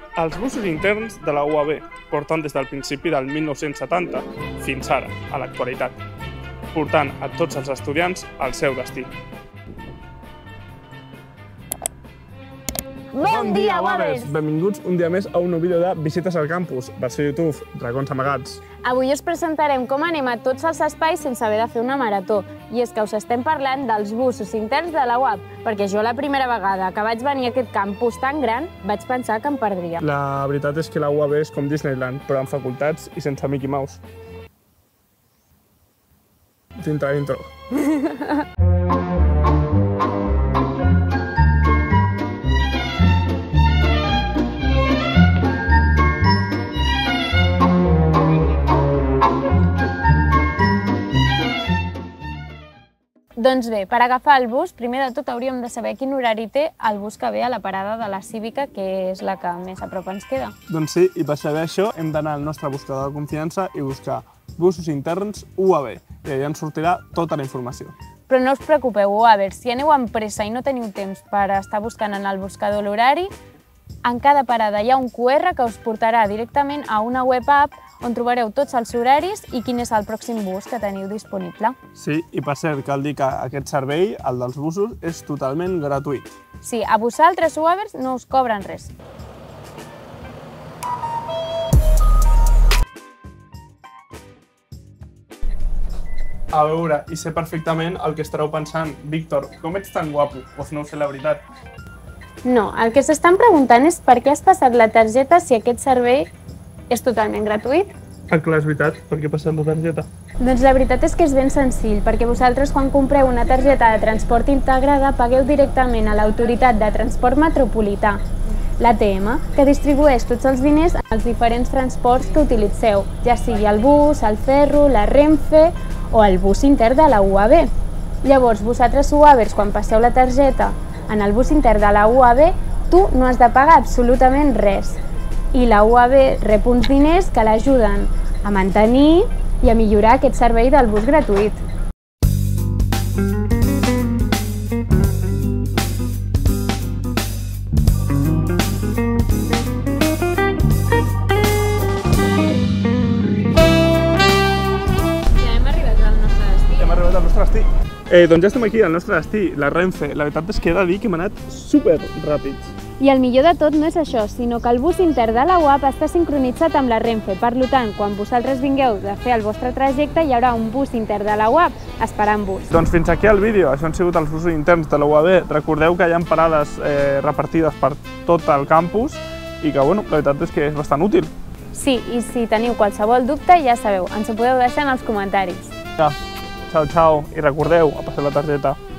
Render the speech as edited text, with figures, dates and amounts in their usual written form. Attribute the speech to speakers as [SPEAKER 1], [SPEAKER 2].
[SPEAKER 1] Els busos interns de la UAB porten des del principi del 1970 fins ara, a l'actualitat, portant a tots els estudiants al seu destí.
[SPEAKER 2] Bon dia, UABers!
[SPEAKER 1] Benvinguts un dia més a un nou vídeo de Visites al Campus, versió YouTube, Dragons Amagats.
[SPEAKER 2] Avui us presentarem com anem a tots els espais sense haver de fer una marató. I és que us estem parlant dels busos interns de la UAB, perquè jo la primera vegada que vaig venir a aquest campus tan gran vaig pensar que em perdria.
[SPEAKER 1] La veritat és que la UAB és com Disneyland, però amb facultats i sense Mickey Mouse. Dintre d'intro.
[SPEAKER 2] Doncs bé, per agafar el bus, primer de tot hauríem de saber quin horari té el bus que ve a la parada de la Cívica, que és la que més a prop ens queda.
[SPEAKER 1] Doncs sí, i per saber això hem d'anar al nostre buscador de confiança i buscar busos interns UAB, i allà ens sortirà tota la informació.
[SPEAKER 2] Però no us preocupeu, UABers, si aneu amb pressa i no teniu temps per estar buscant en el buscador l'horari, en cada parada hi ha un QR que us portarà directament a una web app on trobareu tots els horaris i quin és el pròxim bus que teniu disponible.
[SPEAKER 1] Sí, i per cert, cal dir que aquest servei, el dels busos, és totalment gratuït.
[SPEAKER 2] Sí, a vosaltres, UABers, no us cobren res.
[SPEAKER 1] A veure, i sé perfectament el que estareu pensant. Víctor, com ets tan guapo? Doncs no ho sé la veritat.
[SPEAKER 2] No, el que s'estan preguntant és per què has passat la targeta si aquest servei és totalment gratuït.
[SPEAKER 1] Ah, clar, és veritat. Per què he passat la targeta?
[SPEAKER 2] Doncs la veritat és que és ben senzill, perquè vosaltres quan compreu una targeta de transport integrada pagueu directament a l'Autoritat de Transport Metropolità, l'ATM, que distribueix tots els diners als diferents transports que utilitzeu, ja sigui el bus, el ferro, la Renfe o el bus intern de la UAB. Llavors, vosaltres UABers, quan passeu la targeta en el bus intern de la UAB, tu no has de pagar absolutament res. I la UAB rep uns diners que l'ajuden a mantenir i a millorar aquest servei del bus gratuït. Ja hem arribat al nostre destí.
[SPEAKER 1] Hem arribat al nostre destí. Doncs ja estem aquí, al nostre destí, la Renfe. La veritat és que he de dir que hem anat super ràpids.
[SPEAKER 2] I el millor de tot no és això, sinó que el bus intern de la UAB està sincronitzat amb la Renfe. Per tant, quan vosaltres vingueu de fer el vostre trajecte, hi haurà un bus intern de la UAB esperant-vos.
[SPEAKER 1] Doncs fins aquí el vídeo. Això han sigut els busos interns de la UAB. Recordeu que hi ha parades repartides per tot el campus i que, bueno, la veritat és que és bastant útil.
[SPEAKER 2] Sí, i si teniu qualsevol dubte, ja sabeu, ens ho podeu deixar en els comentaris.
[SPEAKER 1] Ja, ciao, ciao. I recordeu, a passar la targeta.